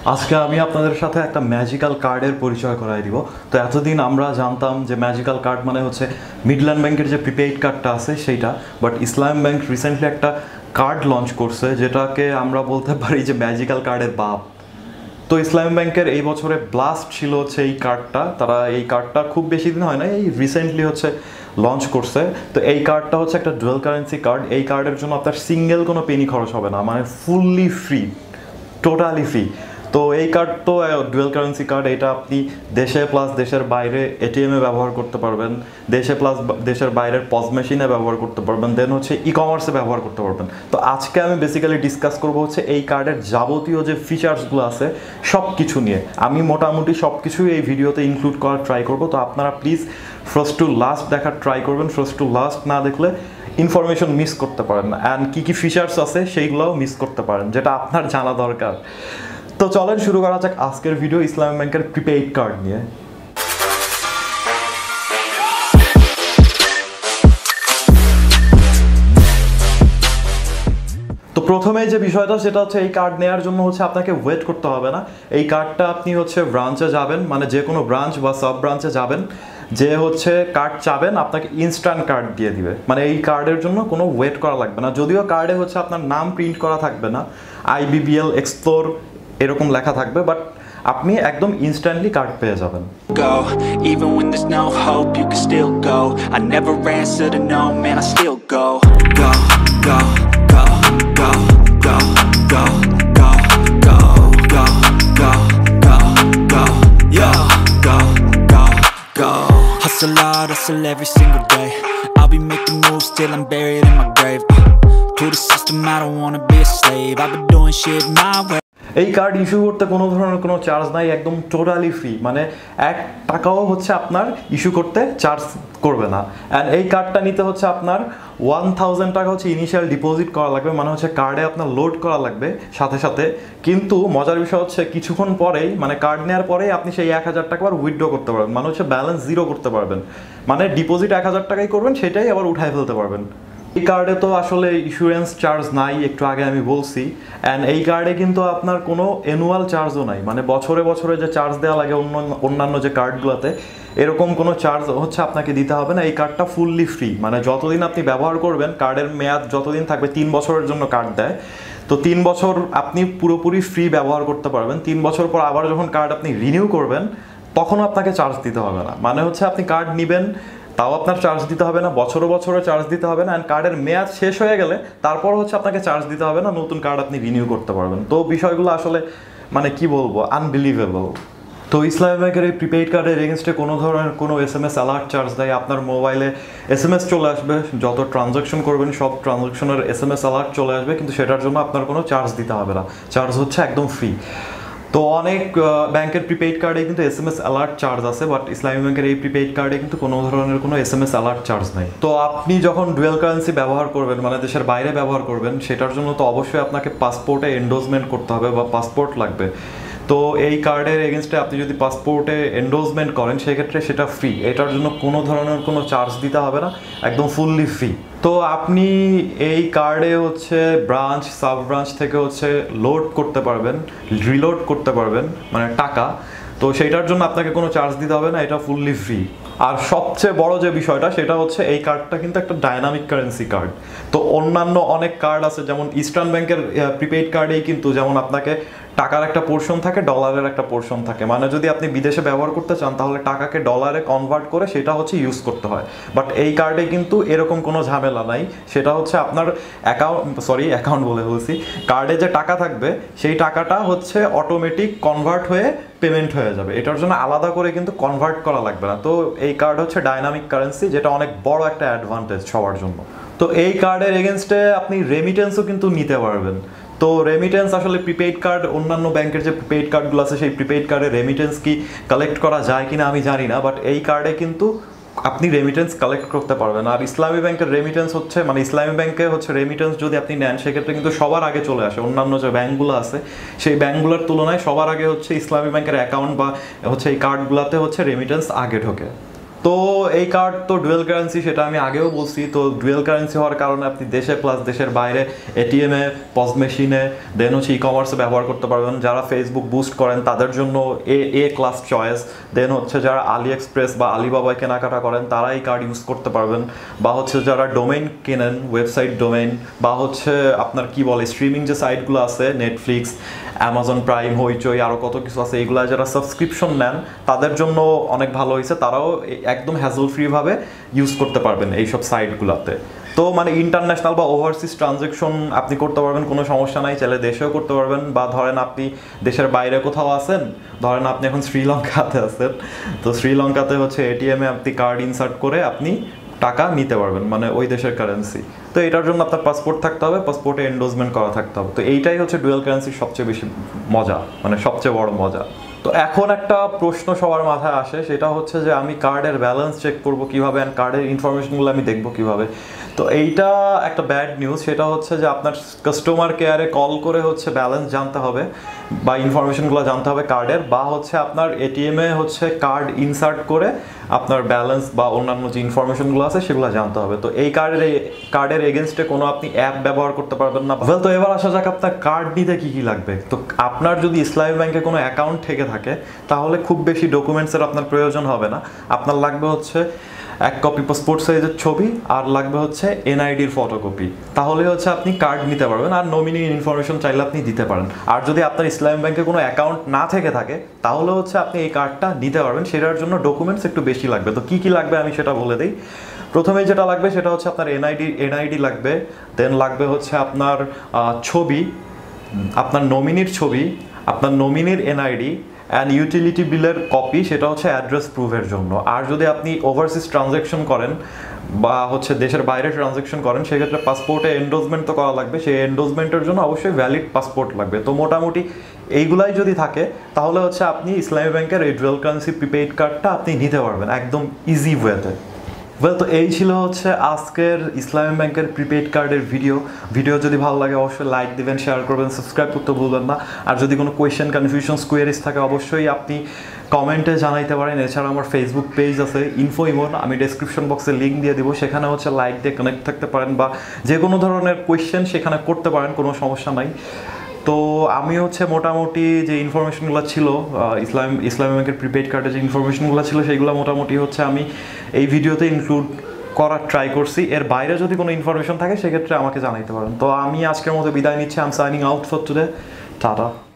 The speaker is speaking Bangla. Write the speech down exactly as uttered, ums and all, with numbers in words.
আজকে আমি আপনাদের সাথে একটা ম্যাজিক্যাল কার্ডের পরিচয় করাই দিব। তো এতদিন আমরা জানতাম যে ম্যাজিক্যাল কার্ড মানে হচ্ছে মিডল্যান্ড ব্যাংকের যে প্রিপেইড কার্ডটা আছে সেইটা, বাট ইসলামী ব্যাংক রিসেন্টলি একটা কার্ড লঞ্চ করছে যেটাকে আমরা বলতে পারি যে ম্যাজিক্যাল কার্ডের বাপ। তো ইসলামী ব্যাংকের এই বছরে ব্লাস্ট ছিল হচ্ছে এই কার্ডটা, তারা এই কার্ডটা খুব বেশি দিন হয় না, এই রিসেন্টলি হচ্ছে লঞ্চ করছে। তো এই কার্ডটা হচ্ছে একটা ডুয়াল কারেন্সি কার্ড। এই কার্ডের জন্য আপনার সিঙ্গেল কোনো পেনি খরচ হবে না, মানে ফুললি ফ্রি, টোটালি ফ্রি। তো এই কার্ড তো ডুয়াল কারেন্সি কার্ড, এটা আপনি দেশে প্লাস দেশের বাইরে এটিএমে ব্যবহার করতে পারবেন, দেশে প্লাস দেশের বাইরের পজ মেশিনে ব্যবহার করতে পারবেন, দেন হচ্ছে ই কমার্সে ব্যবহার করতে পারবেন। তো আজকে আমি বেসিক্যালি ডিসকাস করবো হচ্ছে এই কার্ডের যাবতীয় যে ফিচার্সগুলো আছে সব কিছু নিয়ে। আমি মোটামুটি সব কিছুই এই ভিডিওতে ইনক্লুড করার ট্রাই করবো। তো আপনারা প্লিজ ফার্স্ট টু লাস্ট দেখার ট্রাই করবেন। ফার্স্ট টু লাস্ট না দেখলে ইনফরমেশন মিস করতে পারেন, অ্যান্ড কী কী ফিচার্স আছে সেইগুলোও মিস করতে পারেন, যেটা আপনার জানা দরকার। তো চলেন শুরু করা যাক আজকের ভিডিও ইসলামী ব্যাংকের প্রিপেইড কার্ড নিয়ে। তো প্রথমেই যে বিষয়টা সেটা হচ্ছে এই কার্ড নেওয়ার জন্য হচ্ছে আপনাকে ওয়েট করতে হবে না। এই কার্ডটা আপনি হচ্ছে ব্রাঞ্চে যাবেন, মানে যে কোনো ব্রাঞ্চ বা সাব ব্রাঞ্চে যাবেন, যে হচ্ছে কার্ড চাবেন আপনাকে ইনস্ট্যান্ট কার্ড দিয়ে দিবে। মানে এই কার্ডের জন্য কোনো ওয়েট করা লাগবে না, যদিও কার্ডে হচ্ছে আপনার নাম প্রিন্ট করা থাকবে না, আইবিবিএল এক্সপ্লোর এরকম লেখা থাকবে, বাট আপনি একদম ইনস্ট্যান্টলি কার্ড পেয়ে যাবেন। Go, even when there's no hope, you can still go. I never answer to no, man, I still go. Go, go, go, go, go, go, go, go, go, go, go, go, yeah, go, go, go. Hustle hard, hustle every single day. I'll be making moves till I'm buried in my grave. To the system, I don't wanna be a slave. I've been doing shit my way. এই কার্ড ইস্যু করতে কোনো ধরনের কোনো চার্জ নাই, একদম টোটালি ফ্রি, মানে এক টাকাও হচ্ছে আপনার ইস্যু করতে চার্জ করবে না। অ্যান্ড এই কার্ডটা নিতে হচ্ছে আপনার ওয়ান থাউজেন্ড টাকা হচ্ছে ইনিশিয়াল ডিপোজিট করা লাগবে, মানে হচ্ছে কার্ডে আপনার লোড করা লাগবে সাথে সাথে। কিন্তু মজার বিষয় হচ্ছে কিছুক্ষণ পরেই, মানে কার্ড নেওয়ার পরেই আপনি সেই এক হাজার টাকা আবার উইথড্র করতে পারবেন, মানে হচ্ছে ব্যালেন্স জিরো করতে পারবেন। মানে ডিপোজিট এক হাজার টাকাই করবেন, সেটাই আবার উঠায় ফেলতে পারবেন। এই কার্ডে তো আসলে ইন্স্যুরেন্স চার্জ নাই, একটু আগে আমি বলছি। অ্যান্ড এই কার্ডে কিন্তু আপনার কোনো অ্যানুয়াল চার্জও নাই, মানে বছরে বছরে যে চার্জ দেওয়া লাগে অন্য অন্যান্য যে কার্ডগুলোতে, এরকম কোনো চার্জ হচ্ছে আপনাকে দিতে হবে না। এই কার্ডটা ফুললি ফ্রি, মানে যতদিন আপনি ব্যবহার করবেন, কার্ডের মেয়াদ যতদিন থাকবে, তিন বছরের জন্য কার্ড দেয়, তো তিন বছর আপনি পুরোপুরি ফ্রি ব্যবহার করতে পারবেন। তিন বছর পর আবার যখন কার্ড আপনি রিনিউ করবেন তখনও আপনাকে চার্জ দিতে হবে না, মানে হচ্ছে আপনি কার্ড নেবেন তাও আপনার চার্জ দিতে হবে না, বছরও বছরে চার্জ দিতে হবে না। অ্যান্ড কার্ডের মেয়াদ শেষ হয়ে গেলে তারপর হচ্ছে আপনাকে চার্জ দিতে হবে না, নতুন কার্ড আপনি রিনিউ করতে পারবেন। তো বিষয়গুলো আসলে মানে কি বলবো, আনবিলিভেবল। তো ইসলামী ব্যাংকের এই প্রিপেইড কার্ডের এগেনস্টে কোনো ধরনের কোনো S M S alert charge দেয়, আপনার মোবাইলে এস এম এস চলে আসবে, যত ট্রানজাকশন করবেন সব ট্রানজাকশনের এস এম এস অ্যালার্ট চলে আসবে, কিন্তু সেটার জন্য আপনার কোনো চার্জ দিতে হবে না, চার্জ হচ্ছে একদম ফ্রি। তো অনেক ব্যাংকের প্রিপেইড কার্ডে কিন্তু S M S alert charge আছে, বাট ইসলামী ব্যাংকের এই প্রিপেইড কার্ডে কিন্তু কোনো ধরনের কোনো S M S alert charge নেই। তো আপনি যখন ডুয়াল কারেন্সি ব্যবহার করবেন, মানে দেশের বাইরে ব্যবহার করবেন, সেটার জন্য তো অবশ্যই আপনাকে পাসপোর্টে এন্ডোজমেন্ট করতে হবে বা পাসপোর্ট লাগবে। তো এই কার্ডের এগেনস্টে আপনি যদি পাসপোর্টে এন্ডোজমেন্ট করেন সেক্ষেত্রে সেটা ফ্রি, এটার জন্য কোনো ধরনের কোনো চার্জ দিতে হবে না, একদম ফুললি ফ্রি। তো আপনি এই কার্ডে হচ্ছে ব্রাঞ্চ সাব ব্রাঞ্চ থেকে হচ্ছে লোড করতে পারবেন, রিলোড করতে পারবেন, মানে টাকা। তো সেইটার জন্য আপনাকে কোনো চার্জ দিতে হবে না, এটা ফুললি ফ্রি। আর সবচেয়ে বড় যে বিষয়টা সেটা হচ্ছে এই কার্ডটা কিন্তু একটা ডাইনামিক কারেন্সি কার্ড। তো অন্যান্য অনেক কার্ড আছে, যেমন ইস্টার্ন ব্যাংকের প্রিপেইড কার্ডেই কিন্তু যেমন আপনাকে টাকার একটা পোর্শন থাকে, ডলারের একটা পোর্শন থাকে, মানে যদি আপনি বিদেশে ব্যবহার করতে চান তাহলে টাকাকে ডলারে কনভার্ট করে সেটা হচ্ছে ইউজ করতে হয়। বাট এই কার্ডে কিন্তু এরকম কোনো ঝামেলা নাই, সেটা হচ্ছে আপনার অ্যাকাউন্ট সরি অ্যাকাউন্ট বলে বলছি কার্ডে যে টাকা থাকবে সেই টাকাটা হচ্ছে অটোমেটিক কনভার্ট হয়ে পেমেন্ট হয়ে যাবে, এটার জন্য আলাদা করে কিন্তু কনভার্ট করা লাগবে না। তো এই কার্ড হচ্ছে ডাইনামিক কারেন্সি, যেটা অনেক বড় একটা অ্যাডভান্টেজ সবার জন্য। তো এই কার্ডের এগেনস্টে আপনি রেমিটেন্সও কিন্তু নিতে পারবেন। তো রেমিটেন্স আসলে প্রিপেইড কার্ড, অন্যান্য ব্যাংকের যে প্রিপেইড কার্ডগুলো আছে সেই প্রিপেইড কার্ডে রেমিটেন্স কি কালেক্ট করা যায় কিনা আমি জানি না, বাট এই কার্ডে কিন্তু আপনি রেমিটেন্স কালেক্ট করতে পারবেন। আর ইসলামী ব্যাংকের রেমিটেন্স হচ্ছে, মানে ইসলামী ব্যাংকে হচ্ছে রেমিটেন্স যদি আপনি নেন সেক্ষেত্রে কিন্তু সবার আগে চলে আসে, অন্যান্য যে ব্যাংকগুলো আছে সেই ব্যাংকগুলোর তুলনায় সবার আগে হচ্ছে ইসলামী ব্যাংকের অ্যাকাউন্ট বা হচ্ছে এই কার্ডগুলোতে হচ্ছে রেমিটেন্স আগে ঢোকে। তো এই কার্ড তো ডুয়েল কারেন্সি, সেটা আমি আগেও বলছি। তো ডুয়েল কারেন্সি হওয়ার কারণে আপনি দেশে প্লাস দেশের বাইরে এটিএমে, পজ মেশিনে, দেন হচ্ছে ই কমার্সে ব্যবহার করতে পারবেন। যারা ফেসবুক বুস্ট করেন তাদের জন্য এ এ ক্লাস চয়েস। দেন হচ্ছে যারা আলি এক্সপ্রেস বা আলিবাবায় কেনাকাটা করেন তারা এই কার্ড ইউজ করতে পারবেন। বা হচ্ছে যারা ডোমেইন কেনেন, ওয়েবসাইট ডোমেইন, বা হচ্ছে আপনার কি বলে স্ট্রিমিং যে সাইটগুলো আছে, নেটফ্লিক্স, অ্যামাজন প্রাইম, হইচই, আরও কত কিছু আছে, এইগুলো যারা সাবস্ক্রিপশন নেন তাদের জন্য অনেক ভালো হয়েছে। তারাও একদম হ্যাজল ফ্রিভাবে ইউজ করতে পারবেন এইসব সাইটগুলোতে। তো মানে ইন্টারন্যাশনাল বা ওভারসিজ ট্রানজ্যাকশন আপনি করতে পারবেন, কোনো সমস্যা নাই। চাইলে দেশেও করতে পারবেন, বা ধরেন আপনি দেশের বাইরে কোথাও আছেন, ধরেন আপনি এখন শ্রীলঙ্কাতে আছেন, তো শ্রীলঙ্কাতে হচ্ছে এটিএমে আপনি কার্ড ইনসার্ট করে আপনি টাকা নিতে পারবেন, মানে ওই দেশের কারেন্সি। তো এটার জন্য আপনার পাসপোর্ট থাকতে হবে, পাসপোর্টে এন্ডোজমেন্ট করা থাকতে হবে। তো এইটাই হচ্ছে ডুয়েল কারেন্সির সবচেয়ে বেশি মজা, মানে সবচেয়ে বড় মজা। তো এখন একটা প্রশ্ন সবার মাথায় আসে, সেটা হচ্ছে যে আমি কার্ডের ব্যালেন্স চেক করব কিভাবে, অ্যান্ড কার্ডের ইনফরমেশনগুলো আমি দেখব কিভাবে। তো এইটা একটা ব্যাড নিউজ, সেটা হচ্ছে যে আপনার কাস্টমার কেয়ারে কল করে হচ্ছে ব্যালেন্স জানতে হবে বা ইনফরমেশনগুলো জানতে হবে কার্ডের, বা হচ্ছে আপনার এটিএমে হচ্ছে কার্ড ইনসার্ট করে আপনার ব্যালেন্স বা অন্যান্য যে ইনফরমেশনগুলো আছে সেগুলো জানতে হবে। তো এই কার্ডের কার্ডের এগেনস্টে কোনো আপনি অ্যাপ ব্যবহার করতে পারবেন না। তো এবার আসা যাক আপনার কার্ড নিতে কী কী লাগবে। তো আপনার যদি ইসলামী ব্যাংকে কোনো অ্যাকাউন্ট থেকে থাকে তাহলে খুব বেশি ডকুমেন্টসের আপনার প্রয়োজন হবে না। আপনার লাগবে হচ্ছে এক কপি পাসপোর্ট সাইজের ছবি, আর লাগবে হচ্ছে এনআইডির ফটোকপি। তাহলে হচ্ছে আপনি কার্ড নিতে পারবেন, আর নমিনি ইনফরমেশন চাইলে আপনি দিতে পারেন। আর যদি আপনার ইসলামী ব্যাংকে কোনো অ্যাকাউন্ট না থেকে থাকে তাহলে হচ্ছে আপনি এই কার্ডটা নিতে পারবেন। সেটার জন্য ডকুমেন্টস একটু বেশি লাগবে। তো কী কী লাগবে আমি সেটা বলে দিই। প্রথমেই যেটা লাগবে সেটা হচ্ছে আপনার এনআইডি এনআইডি লাগবে। দেন লাগবে হচ্ছে আপনার ছবি, আপনার নমিনির ছবি, আপনার নমিনির এনআইডি, অ্যান্ড ইউটিলিটি বিলের কপি, সেটা হচ্ছে অ্যাড্রেস প্রুফের জন্য। আর যদি আপনি ওভারসিজ ট্রানজ্যাকশন করেন বা হচ্ছে দেশের বাইরে ট্রানজ্যাকশন করেন সেক্ষেত্রে পাসপোর্টে এন্ডোজমেন্ট তো করা লাগবে, সেই এন্ডোজমেন্টের জন্য অবশ্যই ভ্যালিড পাসপোর্ট লাগবে। তো মোটামুটি এইগুলাই যদি থাকে তাহলে হচ্ছে আপনি ইসলামী ব্যাংকের এই ডুয়েল কারেন্সি প্রিপেইড কার্ডটা আপনি নিতে পারবেন একদম ইজি ওয়েতে। ওয়েল, তো এই ছিল হচ্ছে আজকের ইসলামী ব্যাংকের প্রিপেইড কার্ডের ভিডিও। ভিডিও যদি ভালো লাগে অবশ্যই লাইক দিবেন, শেয়ার করবেন, সাবস্ক্রাইব করতে ভুলবেন না। আর যদি কোনো কোয়েশ্চেন, কনফিউশনস, কোয়েরিজ থাকে অবশ্যই আপনি কমেন্টে জানাইতে পারেন। এছাড়া আমার ফেসবুক পেজ আছে ইনফোইমন, আমি ডেসক্রিপশন বক্সে লিঙ্ক দিয়ে দিব, সেখানে হচ্ছে লাইক দিয়ে কানেক্ট থাকতে পারেন, বা যে কোনো ধরনের কোয়েশ্চেন সেখানে করতে পারেন, কোনো সমস্যা নাই। তো আমি হচ্ছে মোটামুটি যে ইনফরমেশনগুলো ছিল ইসলাম ইসলামী ব্যাংকের প্রিপেইড কার্ডের যে ইনফরমেশনগুলো ছিল সেইগুলো মোটামুটি হচ্ছে আমি এই ভিডিওতে ইনক্লুড করার ট্রাই করছি। এর বাইরে যদি কোনো ইনফরমেশন থাকে সেক্ষেত্রে আমাকে জানাইতে পারেন। তো আমি আজকের মতো বিদায় নিচ্ছি। I am signing out for today. Tata.